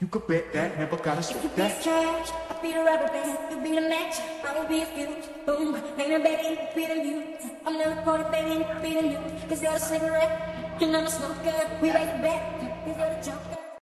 You could bet that, never gotta If you sweat be a that. trash, I'll be the rubber band. You be the match, I will be a fuse. Boom, ain't a baby, be the you. I'm never gonna baby, be the you. Cause you're a cigarette, and I'm a smoker. We raise the bet, cause you're the joker.